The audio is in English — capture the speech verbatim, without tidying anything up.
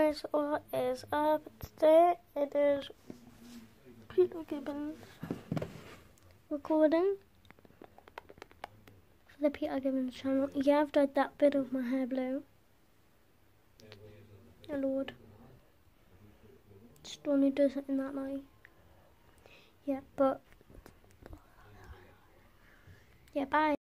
guys, what is up? Today it is Peter Gibbons recording for the Peter Gibbons channel. Yeah, I've dyed that bit of my hair blue. Oh Lord. Just want to do something that night. Yeah, but yeah, bye.